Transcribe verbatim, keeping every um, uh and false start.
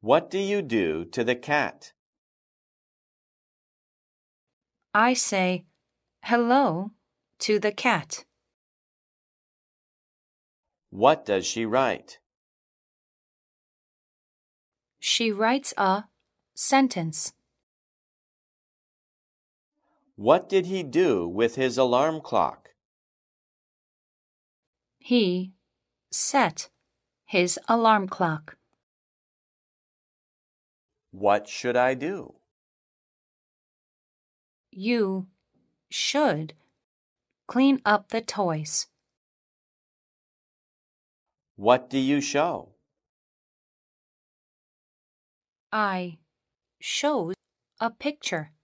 What do you do to the cat? I say hello to the cat. What does she write? She writes a sentence. What did he do with his alarm clock? He set his alarm clock. What should I do? You should clean up the toys. What do you show? I showed a picture.